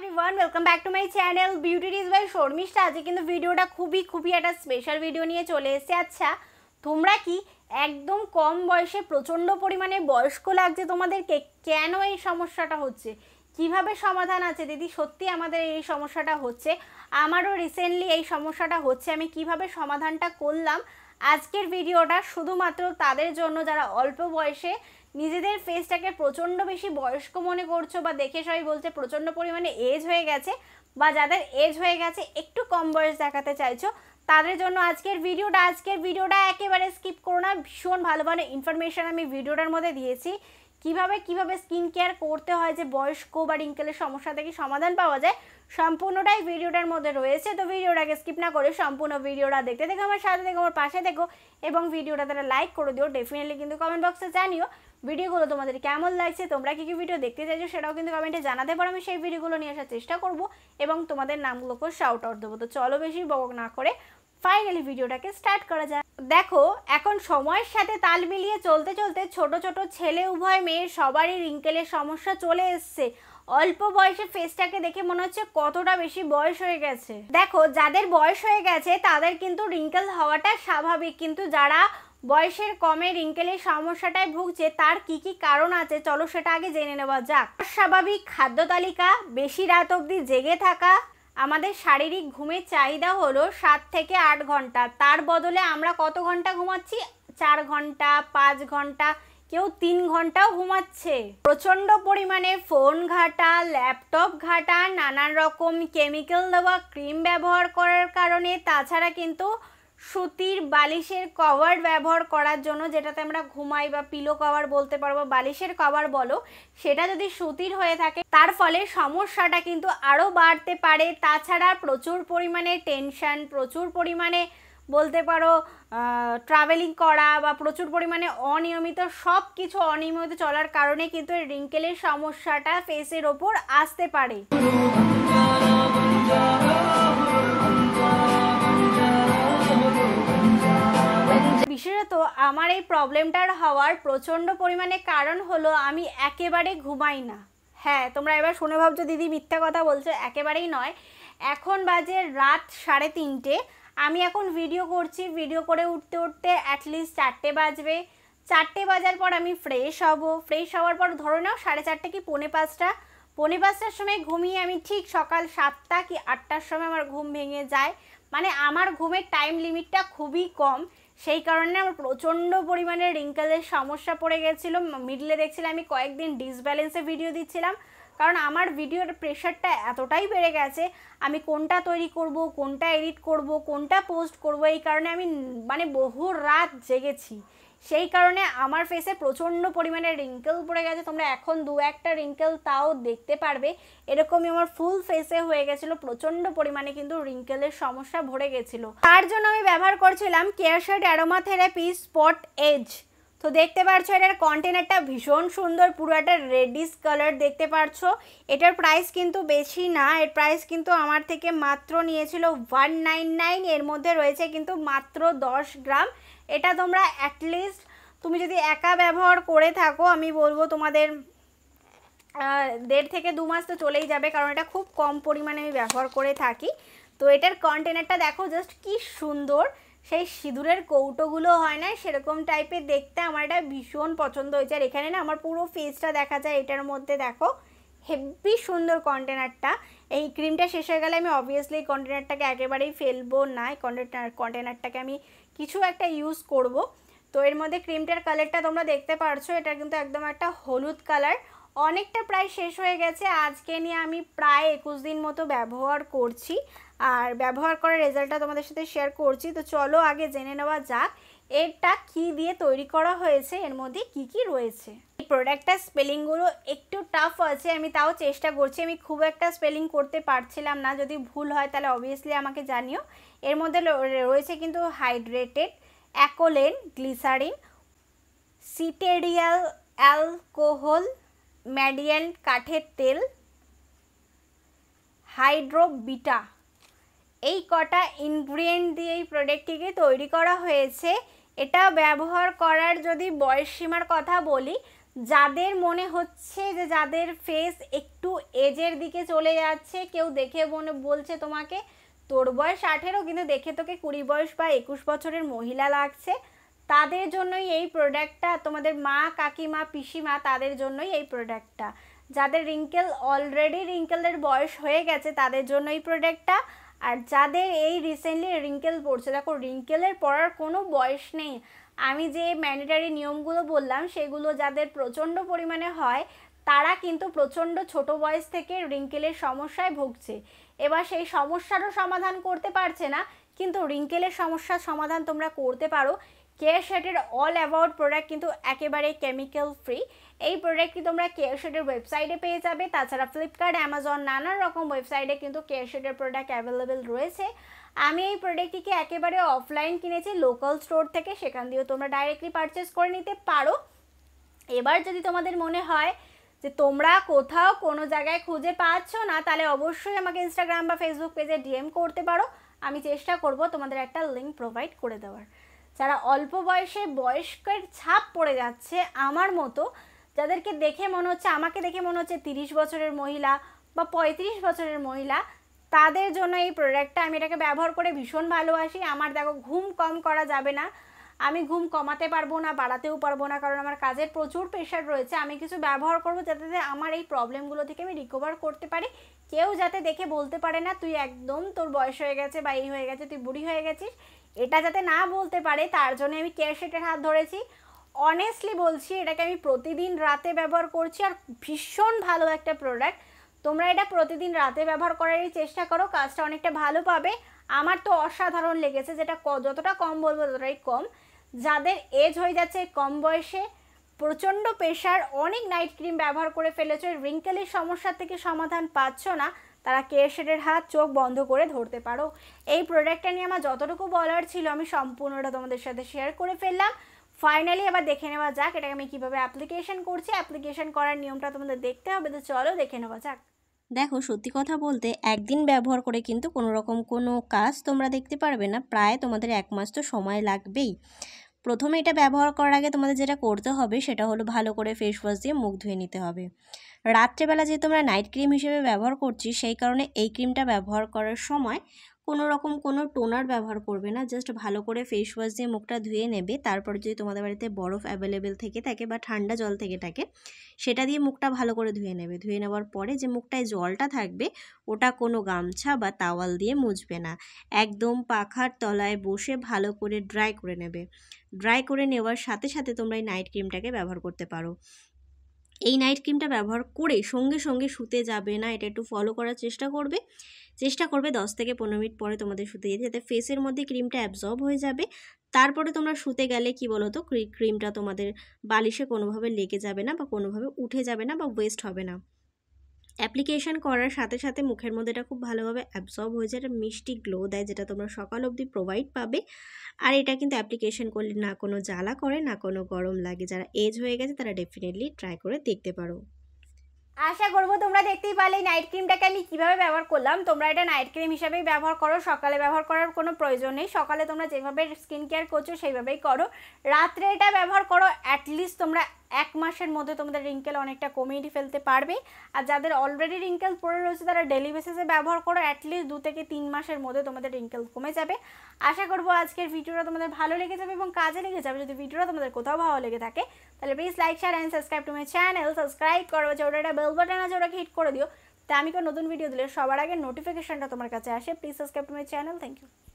Everyone welcome back to my channel beauty tips by Sharmistha. আজকে কিন্তু ভিডিওটা খুবই একটা স্পেশাল ভিডিও নিয়ে চলে এসেছে। আচ্ছা, তোমরা কি একদম কম বয়সে প্রচণ্ড পরিমাণে বয়স্ক লাগছে তোমাদেরকে? কেন এই সমস্যাটা হচ্ছে, কিভাবে সমাধান আছে? দিদি সত্যি আমাদের এই সমস্যাটা হচ্ছে, আমারও রিসেন্টলি এই সমস্যাটা হচ্ছে। আমি কিভাবে সমাধানটা করলাম, আজকের ভিডিওটা শুধুমাত্র তাদের জন্য যারা অল্প বয়সে নিজেদের ফেসটাকে প্রচণ্ড বেশি বয়স্ক মনে করছো বা দেখে সবাই বলছে প্রচণ্ড পরিমাণে এজ হয়ে গেছে, বা যাদের এজ হয়ে গেছে একটু কম বয়স দেখাতে চাইছো, তাদের জন্য আজকের ভিডিওটা একেবারে স্কিপ করো না। ভীষণ ভালো ইনফরমেশান আমি ভিডিওটার মধ্যে দিয়েছি, কিভাবে স্কিন কেয়ার করতে হয়, যে বয়স্ক বা রিঙ্কেলের সমস্যা থেকে সমাধান পাওয়া যায়, সম্পূর্ণটাই ভিডিওটার মধ্যে রয়েছে। তো ভিডিওটাকে স্কিপ না করে সম্পূর্ণ ভিডিওটা দেখতে দেখো, আমার সাথে দেখো, আমার পাশে দেখো, এবং ভিডিওটা তারা লাইক করে দিও। ডেফিনেটলি কিন্তু কমেন্ট বক্সে জানিও ভিডিওগুলো তোমাদের কেমন লাগছে, তোমরা কী ভিডিও দেখতে চাইছো সেটাও কিন্তু কমেন্টে জানাতে পারো। আমি সেই ভিডিওগুলো নিয়ে আসার চেষ্টা করব এবং তোমাদের নামগুলোকেও শাউট আউট দেবো। তো চলো বেশি বক না করে ফাইনালি ভিডিওটাকে স্টার্ট করা যায়। দেখো, এখন সময়ের সাথে তাল মিলিয়ে চলতে ছোট ছেলে উভয় মেয়ে সবারই রিঙ্কেলের সমস্যা চলে এসছে। অল্প বয়সে ফেসটাকে দেখে মনে হচ্ছে কতটা বেশি বয়স হয়ে গেছে। দেখো, যাদের বয়স হয়ে গেছে তাদের কিন্তু রিঙ্কেল হওয়াটা স্বাভাবিক, কিন্তু যারা বয়সের কমে রিঙ্কেলের সমস্যাটায় ভুগছে তার কি কারণ আছে চলো সেটা আগে জেনে নেওয়া যাক। স্বাভাবিক খাদ্য তালিকা, বেশি রাত অবধি জেগে থাকা। আমাদের শারীরিক ঘুমের চাহিদা হলো 7 থেকে 8 ঘন্টা, তার বদলে আমরা কত ঘন্টা ঘুমাচ্ছি? 4 ঘন্টা, 5 ঘন্টা, কেউ 3 ঘন্টাও ঘুমাচ্ছে। প্রচণ্ড পরিমাণে ফোন ঘাটা, ল্যাপটপ ঘাটা, নানান রকম কেমিক্যাল দেওয়া ক্রিম ব্যবহার করার কারণে, তাছাড়া কিন্তু সুতির বালিশের কভার ব্যবহার করার জন্য, যেটাতে আমরা ঘুমাই বা পিলো কভার বলতে পারবো, বালিশের কভার বলো, সেটা যদি সুতির হয়ে থাকে তার ফলে সমস্যাটা কিন্তু আরও বাড়তে পারে। তাছাড়া প্রচুর পরিমাণে টেনশন, প্রচুর পরিমাণে বলতে পারো ট্রাভেলিং করা, বা প্রচুর পরিমাণে অনিয়মিত সব কিছু অনিয়মিত চলার কারণে কিন্তু রিঙ্কেলের সমস্যাটা ফেসের ওপর আসতে পারে। বিশেষত আমার এই প্রবলেমটার হওয়ার প্রচণ্ড পরিমাণে কারণ হলো আমি একেবারে ঘুমাই না। হ্যাঁ, তোমরা এবার শুনে ভাবছো দিদি মিথ্যা কথা বলছো, একেবারেই নয়। এখন বাজে রাত 3:30, আমি এখন ভিডিও করছি, ভিডিও করে উঠতে অ্যাটলিস্ট 4টে বাজবে। 4টে বাজার পর আমি ফ্রেশ হব, ফ্রেশ হওয়ার পর ধরে নাও 4:30 কি 4:45টার সময় ঘুমিয়ে আমি ঠিক সকাল 7টা কি 8টার সময় আমার ঘুম ভেঙে যায়। মানে আমার ঘুমের টাইম লিমিটটা খুবই কম, সেই কারণে আমার প্রচণ্ড পরিমাণে রিঙ্কেলের সমস্যা পড়ে গেছিলো। মিডলে দেখছিলাম আমি কয়েকদিন ডিসব্যালেন্সে ভিডিও দিচ্ছিলাম, কারণ আমার ভিডিওর প্রেশারটা এতটাই বেড়ে গেছে, আমি কোনটা তৈরি করব, কোনটা এডিট করব, কোনটা পোস্ট করব, এই কারণে আমি বহু রাত জেগেছি। সেই কারণে আমার ফেসে প্রচণ্ড পরিমাণে রিঙ্কেল পড়ে গেছে। তোমরা এখন 2-1টা রিঙ্কেল তাও দেখতে পারবে, এরকমই আমার ফুল ফেসে হয়ে গেছিলো। প্রচণ্ড পরিমাণে কিন্তু রিঙ্কেলের সমস্যা ভরে গেছিলো। তার জন্য আমি ব্যবহার করছিলাম কেয়ারশেড অ্যারোমা থেরাপি স্পট এজ। তো দেখতে পাচ্ছ এটার কন্টেনারটা ভীষণ সুন্দর, পুরো একটা রেডিশ কালার দেখতে পাচ্ছ। এটার প্রাইস কিন্তু বেশি না, এর প্রাইস কিন্তু আমার থেকে মাত্র নিয়েছিল 199। এর মধ্যে রয়েছে কিন্তু মাত্র 10 গ্রাম। এটা তোমরা অ্যাটলিস্ট তুমি যদি একা ব্যবহার করে থাকো, আমি বলবো তোমাদের 1.5 থেকে 2 মাস তো চলেই যাবে, কারণ এটা খুব কম পরিমাণে আমি ব্যবহার করে থাকি। তো এটার কন্টেনারটা দেখো জাস্ট কি সুন্দর, সেই সিঁদুরের কৌটোগুলো হয় না সেরকম টাইপের দেখতে, আমার এটা ভীষণ পছন্দ হয়েছে। আর এখানে না আমার পুরো ফেসটা দেখা যায় এটার মধ্যে, দেখো হেভি সুন্দর কন্টেনারটা। এই ক্রিমটা শেষ হয়ে গেলে আমি অবভিয়াসলি এই কন্টেনারটাকে একেবারেই ফেলবো না, কন্টেনারটাকে আমি কিছু একটা ইউজ করব। তো এর মধ্যে ক্রিমটার কালারটা তোমরা দেখতে পারছো, এটা কিন্তু একদম একটা হলুদ কালার। অনেকটা প্রায় শেষ হয়ে গেছে, আজকে নিয়ে আমি প্রায় 21 দিন মতো ব্যবহার করছি, আর ব্যবহার করার রেজাল্টটা তোমাদের সাথে শেয়ার করছি। তো চলো আগে জেনে নেওয়া যাক এটা কি দিয়ে তৈরি করা হয়েছে, এর মধ্যে কি রয়েছে। এই প্রোডাক্টটার স্পেলিংগুলো একটু টাফ আছে, আমি তাও চেষ্টা করছি। আমি খুব একটা স্পেলিং করতে পারছিলাম না, যদি ভুল হয় তাহলে অবভিয়াসলি আমাকে জানিও। এর মধ্যে রয়েছে কিন্তু হাইড্রেটেড, অ্যাকোলেন, গ্লিসারিন, সিটেরিয়াল অ্যালকোহল, ম্যাডিয়ান কাঠের তেল, হাইড্রোবিটা, এই কটা ইনগ্রিডিয়েন্ট দিয়ে এই প্রোডাক্টটিকে তৈরি করা হয়েছে। এটা ব্যবহার করার যদি বয়সসীমার কথা বলি, যাদের মনে হচ্ছে যে যাদের ফেস একটু এজের দিকে চলে যাচ্ছে, কেউ দেখে মনে বলছে তোমাকে তোর বয়স 18 কিন্তু দেখে তোকে 20 বয়স বা 21 বছরের মহিলা লাগছে, তাদের জন্যই এই প্রোডাক্টটা। তোমাদের মা, কাকিমা, পিসিমা, তাদের জন্যই এই প্রোডাক্টটা। যাদের অলরেডি রিঙ্কেলের বয়স হয়ে গেছে তাদের জন্য এই প্রোডাক্টটা। আর যাদের এই রিসেন্টলি রিঙ্কেল পড়ছে, দেখো রিঙ্কেলের পড়ার কোনো বয়স নেই। আমি যে ম্যান্ডেটারি নিয়মগুলো বললাম সেগুলো যাদের প্রচণ্ড পরিমাণে হয় তারা কিন্তু প্রচণ্ড ছোট বয়স থেকে রিঙ্কেলের সমস্যায় ভুগছে। এবার সেই সমস্যারও সমাধান করতে পারছে না, কিন্তু রিঙ্কেলের সমস্যার সমাধান তোমরা করতে পারো। কেয়ারশেডের অল অ্যাবাউট প্রোডাক্ট কিন্তু একেবারে কেমিক্যাল ফ্রি। এই প্রোডাক্টটি তোমরা কেয়ারশেডের ওয়েবসাইটে পেয়ে যাবে, তাছাড়া ফ্লিপকার্ট, অ্যামাজন, নানান রকম ওয়েবসাইটে কিন্তু কেয়ারশেডের প্রোডাক্ট অ্যাভেলেবেল রয়েছে। আমি এই প্রোডাক্টটিকে একেবারে অফলাইন কিনেছি লোকাল স্টোর থেকে, সেখান দিয়েও তোমরা ডাইরেক্টলি পারচেস করে নিতে পারো। এবার যদি তোমাদের মনে হয় যে তোমরা কোথাও কোনো জায়গায় খুঁজে পাচ্ছ না, তাহলে অবশ্যই আমাকে ইনস্টাগ্রাম বা ফেসবুক পেজে ডিএম করতে পারো, আমি চেষ্টা করব তোমাদের একটা লিঙ্ক প্রোভাইড করে দেওয়ার। যারা অল্প বয়সে বয়স্কের ছাপ পড়ে যাচ্ছে আমার মতো, যাদেরকে দেখে মনে হচ্ছে, আমাকে দেখে মনে হচ্ছে 30 বছরের মহিলা বা 35 বছরের মহিলা, তাদের জন্য এই প্রোডাক্টটা। আমি এটাকে ব্যবহার করে ভীষণ ভালোবাসি। আমার দেখো ঘুম কম করা যাবে না, আমি ঘুম কমাতে পারবো না, বাড়াতেও পারবো না, কারণ আমার কাজের প্রচুর প্রেশার রয়েছে। আমি কিছু ব্যবহার করবো যাতে আমার এই প্রবলেমগুলো থেকে আমি রিকভার করতে পারি। কেউ যাতে দেখে বলতে পারে না তুই একদম তোর বয়স হয়ে গেছে বা এই হয়ে গেছে, তুই বুড়ি হয়ে গেছিস, এটা যাতে না বলতে পারে, তার জন্য আমি কেয়ারশেডের হাত ধরেছি। অনেস্টলি বলছি, এটাকে আমি প্রতিদিন রাতে ব্যবহার করছি, আর ভীষণ ভালো একটা প্রোডাক্ট। তোমরা এটা প্রতিদিন রাতে ব্যবহার করারই চেষ্টা করো, কাজটা অনেকটা ভালো পাবে। আমার তো অসাধারণ লেগেছে, যেটা যতটা কম বলবো ততটাই কম। যাদের এজ হয়ে যাচ্ছে কম বয়সে, প্রচণ্ড প্রেশার, অনেক নাইট ক্রিম ব্যবহার করে ফেলেছো, রিঙ্কেলের সমস্যা থেকে সমাধান পাচ্ছ না, তারা কেয়ারশেডের হাত চোখ বন্ধ করে ধরতে পারো। এই প্রোডাক্টটা নিয়ে আমার যতটুকু বলার ছিল আমি সম্পূর্ণটা তোমাদের সাথে শেয়ার করে ফেললাম। ফাইনালি এবার দেখে নেওয়া যাক এটাকে আমি কীভাবে অ্যাপ্লিকেশন করছি। অ্যাপ্লিকেশন করার নিয়মটা তোমাদের দেখতে হবে, তো চলো দেখে নেওয়া যাক। দেখো, সত্যি কথা বলতে একদিন ব্যবহার করে কিন্তু কোনো রকম কোনো কাজ তোমরা দেখতে পারবে না, প্রায় তোমাদের 1 মাস তো সময় লাগবেই। প্রথমে এটা ব্যবহার করার আগে তোমাদের যেটা করতে হবে সেটা হলো ভালো করে ফেস ওয়াশ দিয়ে মুখ ধুয়ে নিতে হবে। রাত্রেবেলা যে তোমরা নাইট ক্রিম হিসেবে ব্যবহার করছি, সেই কারণে এই ক্রিমটা ব্যবহার করার সময় কোনো রকম কোনো টোনার ব্যবহার করবে না, জাস্ট ভালো করে ফেস ওয়াশ দিয়ে মুখটা ধুয়ে নেবে। তারপর যদি তোমাদের বাড়িতে বরফ অ্যাভেলেবেল থেকে থাকে বা ঠান্ডা জল থেকে থাকে, সেটা দিয়ে মুখটা ভালো করে ধুয়ে নেবে। ধুয়ে নেওয়ার পরে যে মুখটায় জলটা থাকবে ওটা কোনো গামছা বা তাওয়াল দিয়ে মুছবে না, একদম পাখার তলায় বসে ভালো করে ড্রাই করে নেবে। ড্রাই করে নেওয়ার সাথে সাথে তোমরা এই নাইট ক্রিমটাকে ব্যবহার করতে পারো। এই নাইট ক্রিমটা ব্যবহার করে সঙ্গে সঙ্গে শুতে যাবে না, এটা একটু ফলো করার চেষ্টা করবে 10 থেকে 15 মিনিট পরে তোমাদের শুতে যেতে, যাতে ফেসের মধ্যে ক্রিমটা অ্যাবজর্ব হয়ে যাবে। তারপরে তোমরা শুতে গেলে কি বলো তো, ক্রিমটা তোমাদের বালিশে কোনোভাবে লেগে যাবে না বা কোনোভাবে উঠে যাবে না বা ওয়েস্ট হবে না। অ্যাপ্লিকেশন করার সাথে সাথে মুখের মধ্যে এটা খুব ভালোভাবে অ্যাবজর্ব হয়ে যায়, একটা মিষ্টি গ্লো দেয়, যেটা তোমরা সকাল অবধি প্রোভাইড পাবে। আর এটা কিন্তু অ্যাপ্লিকেশন করলে না কোনো জ্বালা করে না কোনো গরম লাগে। যারা এজ হয়ে গেছে তারা ডেফিনেটলি ট্রাই করে দেখতে পারো। আশা করবো তোমরা দেখতেই পারলে নাইট ক্রিমটাকে আমি কীভাবে ব্যবহার করলাম। তোমরা এটা নাইট ক্রিম হিসাবেই ব্যবহার করো, সকালে ব্যবহার করার কোনো প্রয়োজন নেই। সকালে তোমরা যেভাবে স্কিন কেয়ার করছো সেইভাবেই করো, রাত্রে এটা ব্যবহার করো। অ্যাটলিস্ট তোমরা 1 মাসের মধ্যে তোমাদের রিঙ্কেল অনেকটা কমিয়ে ফেলতে পারবে। আর যাদের অলরেডি রিঙ্কেল পড়ে রয়েছে তারা ডেলি বেসিসে ব্যবহার করো, অ্যাটলিস্ট 2 থেকে 3 মাসের মধ্যে তোমাদের রিঙ্কেল কমে যাবে। আশা করবো আজকের ভিডিওটা তোমাদের ভালো লেগে যাবে এবং কাজে লেগে যাবে। যদি ভিডিওটা তোমাদের কোথাও ভালো লেগে থাকে তাহলে please like, share and subscribe to my channel. Subscribe করো, ওটা একটা বেল বাটন আছে ওটাকে হিট করে দিও, তা আমি কোনো নতুন ভিডিও দিলে সবার আগে নোটিফিকেশনটা তোমার কাছে আসে। Please subscribe to my channel. Thank you.